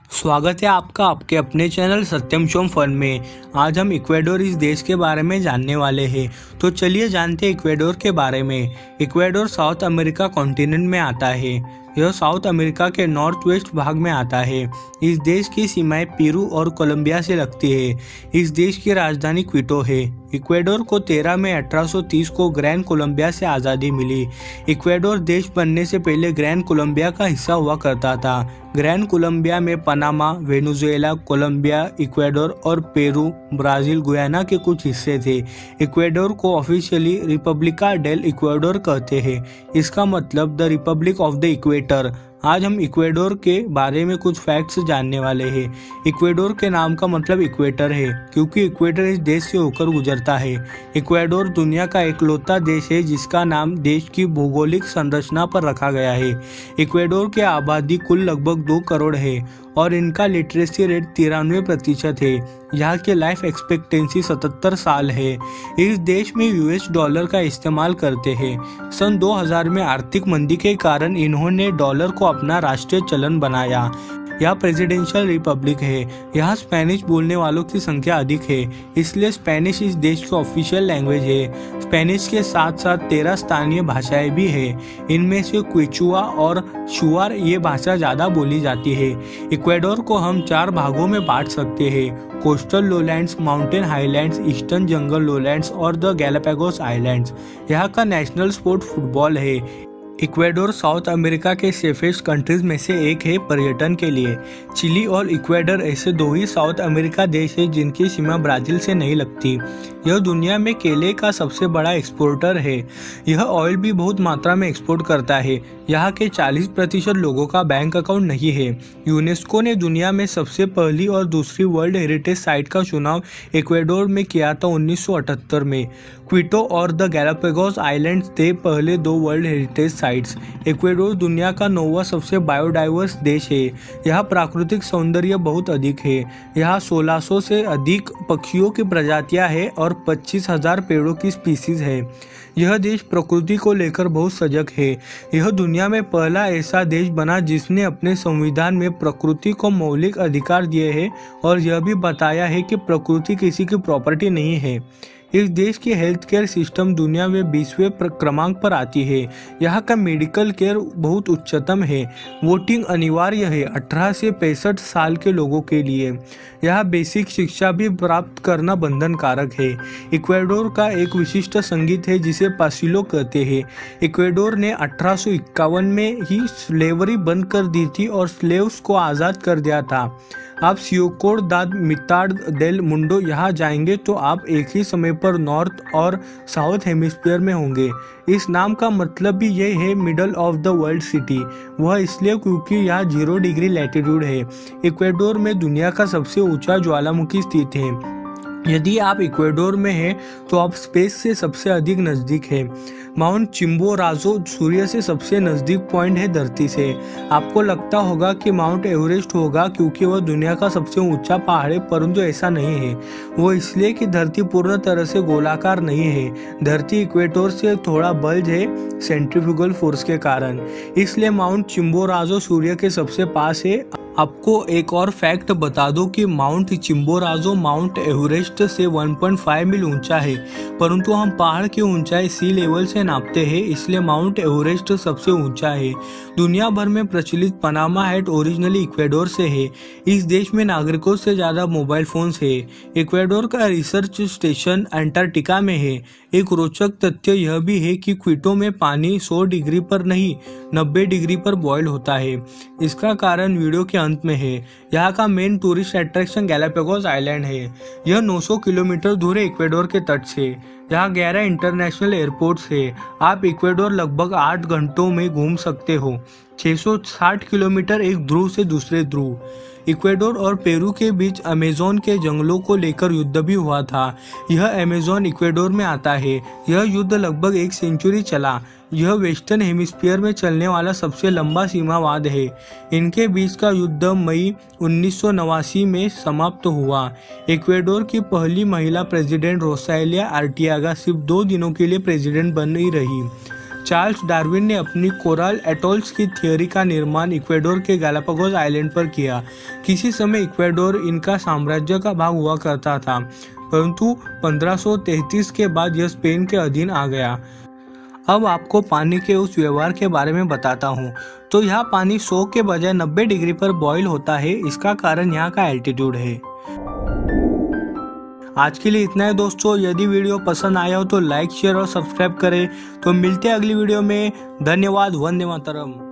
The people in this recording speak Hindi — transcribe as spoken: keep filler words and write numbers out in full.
स्वागत है आपका आपके अपने चैनल सत्यम शोम फन में। आज हम इक्वाडोर इस देश के बारे में जानने वाले हैं। तो चलिए जानते हैं इक्वाडोर के बारे में। इक्वाडोर साउथ अमेरिका कॉन्टिनेंट में आता है। यह साउथ अमेरिका के नॉर्थ वेस्ट भाग में आता है। इस देश की सीमाएं पेरू और कोलंबिया से लगती है। इस देश की राजधानी क्विटो है। इक्वाडोर को तेरह मई अठारह सौ तीस को ग्रैंड कोलंबिया से आज़ादी मिली। इक्वाडोर देश बनने से पहले ग्रैंड कोलंबिया का हिस्सा हुआ करता था। ग्रैंड कोलंबिया में पनामा, वेनेजुएला, कोलंबिया, इक्वाडोर और पेरू, ब्राजील, गुयाना के कुछ हिस्से थे। इक्वाडोर को ऑफिशियली रिपब्लिका डेल इक्वाडोर कहते हैं। इसका मतलब the Republic of the Equator. आज हम इक्वाडोर के बारे में कुछ फैक्ट्स जानने वाले हैं। इक्वाडोर के नाम का मतलब इक्वेटर है क्योंकि इक्वेटर इस देश से होकर गुजरता है। इक्वाडोर दुनिया का एकलौता देश है जिसका नाम देश की भौगोलिक संरचना पर रखा गया है। इक्वाडोर की आबादी कुल लगभग दो करोड़ है और इनका लिटरेसी रेट तिरानवे प्रतिशत है। यहाँ की लाइफ एक्सपेक्टेंसी सतहत्तर साल है। इस देश में यूएस डॉलर का इस्तेमाल करते हैं। सन दो हज़ार में आर्थिक मंदी के कारण इन्होंने डॉलर को अपना राष्ट्रीय चलन बनाया। यह प्रेसिडेंशियल रिपब्लिक है। यहाँ स्पेनिश बोलने वालों की संख्या अधिक है, इसलिए स्पेनिश इस देश की ऑफिशियल लैंग्वेज है। स्पेनिश के साथ साथ तेरह स्थानीय भाषाएं भी है। इनमें से क्विचुआ और शुआर ये भाषा ज्यादा बोली जाती है। इक्वाडोर को हम चार भागों में बांट सकते हैं: coastal lowlands, mountain highlands, eastern jungle lowlands और द गैलापागोस आइलैंड्स। यहाँ का नेशनल स्पोर्ट फुटबॉल है। इक्वाडोर साउथ अमेरिका के सेफेस्ट कंट्रीज में से एक है पर्यटन के लिए। चिली और इक्वाडोर ऐसे दो ही साउथ अमेरिका देश है जिनकी सीमा ब्राजील से नहीं लगती। यह दुनिया में केले का सबसे बड़ा एक्सपोर्टर है। यह ऑयल भी बहुत मात्रा में एक्सपोर्ट करता है। यहाँ के चालीस प्रतिशत लोगों का बैंक अकाउंट नहीं है। यूनेस्को ने दुनिया में सबसे पहली और दूसरी वर्ल्ड हेरिटेज साइट का चुनाव इक्वाडोर में किया था उन्नीस सौ अठहत्तर में। क्विटो और द गैलापागोस आइलैंड्स थे पहले दो वर्ल्ड हेरिटेज साइट्स। इक्वाडोर दुनिया का नौवां सबसे बायोडाइवर्स देश है। यहाँ प्राकृतिक सौंदर्य बहुत अधिक है। यहाँ सोलह सौ से अधिक पक्षियों की प्रजातियां हैं और पच्चीस हजार पेड़ों की स्पीसीज है। यह देश प्रकृति को लेकर बहुत सजग है। यह दुनिया में पहला ऐसा देश बना जिसने अपने संविधान में प्रकृति को मौलिक अधिकार दिए हैं और यह भी बताया है कि प्रकृति किसी की प्रॉपर्टी नहीं है। इस देश की हेल्थ केयर सिस्टम दुनिया में बीसवें क्रमांक पर आती है। यहाँ का मेडिकल केयर बहुत उच्चतम है। वोटिंग अनिवार्य है अठारह से पैंसठ साल के लोगों के लिए। यहाँ बेसिक शिक्षा भी प्राप्त करना बंधनकारक है। इक्वाडोर का एक विशिष्ट संगीत है जिसे पासिलो कहते हैं। इक्वाडोर ने अठारह सौ इक्यावन में ही स्लेवरी बंद कर दी थी और स्लेव्स को आज़ाद कर दिया था। आप सियोकोड दाद मिताड डेल मुंडो यहाँ जाएंगे तो आप एक ही समय पर नॉर्थ और साउथ हेमिस्फीयर में होंगे। इस नाम का मतलब भी ये है middle of the world city. वह इसलिए क्योंकि यहाँ जीरो डिग्री लैटिट्यूड है। इक्वाडोर में दुनिया का सबसे ऊंचा ज्वालामुखी स्थित है। यदि आप इक्वाडोर में हैं तो आप स्पेस से सबसे अधिक नज़दीक है। माउंट चिम्बोराजो सूर्य से सबसे नज़दीक पॉइंट है धरती से। आपको लगता होगा कि माउंट एवरेस्ट होगा क्योंकि वह दुनिया का सबसे ऊंचा पहाड़ है, परंतु ऐसा नहीं है। वो इसलिए कि धरती पूर्ण तरह से गोलाकार नहीं है। धरती इक्वेटर से थोड़ा बल्ज है सेंट्रीफ्यूगल फोर्स के कारण, इसलिए माउंट चिम्बोराजो सूर्य के सबसे पास है। आपको एक और फैक्ट बता दो कि माउंट चिम्बोराजो माउंट एवरेस्ट से एक पॉइंट पाँच मील ऊंचा है, परंतु हम पहाड़ की ऊंचाई सी लेवल से नापते हैं, इसलिए माउंट एवरेस्ट सबसे ऊंचा है। दुनिया भर में प्रचलित पनामा हैट ओरिजिनली इक्वाडोर से है। इस देश में नागरिकों से ज्यादा मोबाइल फोन्स है। इक्वाडोर का रिसर्च स्टेशन अंटार्कटिका में है। एक रोचक तथ्य यह भी है कि क्विटो में पानी सौ डिग्री पर नहीं नब्बे डिग्री पर बॉयल होता है। इसका कारण वीडियो के अंत में है। यहाँ का main tourist attraction Galapagos island है। यह नौ सौ किलोमीटर दूर है इक्वाडोर के तट से। यहाँ ग्यारह इंटरनेशनल एयरपोर्ट्स है। आप इक्वाडोर लगभग आठ घंटों में घूम सकते हो। छह सौ साठ किलोमीटर एक ध्रुव से दूसरे ध्रुव। इक्वाडोर और पेरू के बीच अमेज़न के जंगलों को लेकर युद्ध भी हुआ था। यह अमेज़न इक्वाडोर में आता है। यह युद्ध लगभग एक सेंचुरी चला। यह वेस्टर्न हेमिस्फीयर में चलने वाला सबसे लंबा सीमावाद है। इनके बीच का युद्ध मई उन्नीस सौ नवासी में समाप्त हुआ। इक्वाडोर की पहली महिला प्रेसिडेंट रोसालिया आर्टियागा सिर्फ दो दिनों के लिए प्रेसिडेंट बनी रही। चार्ल्स डार्विन ने अपनी कोरल एटोल्स की थियोरी का निर्माण इक्वेडोर के गैलापागोस आइलैंड पर किया। किसी समय इक्वेडोर इनका साम्राज्य का भाग हुआ करता था, परंतु पंद्रह सौ तैंतीस के बाद यह स्पेन के अधीन आ गया। अब आपको पानी के उस व्यवहार के बारे में बताता हूँ। तो यहाँ पानी सौ के बजाय नब्बे डिग्री पर बॉईल होता है। इसका कारण यहाँ का एल्टीट्यूड है। आज के लिए इतना है दोस्तों। यदि वीडियो पसंद आया हो तो लाइक, शेयर और सब्सक्राइब करें। तो मिलते हैं अगली वीडियो में। धन्यवाद। वंदे मातरम।